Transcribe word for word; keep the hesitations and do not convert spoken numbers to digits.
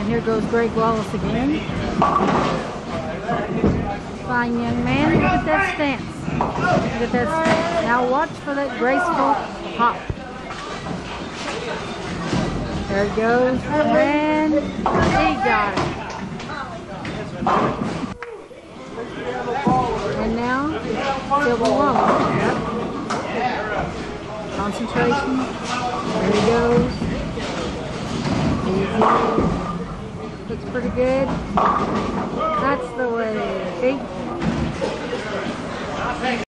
here goes Greg Wallace again. Fine young man. Look at that stance. Look at that stance. Now watch for that graceful hop. There it goes. And he got it. And now, Silver Wallace. Concentration. There he goes. Easy. Looks pretty good. That's the way. See?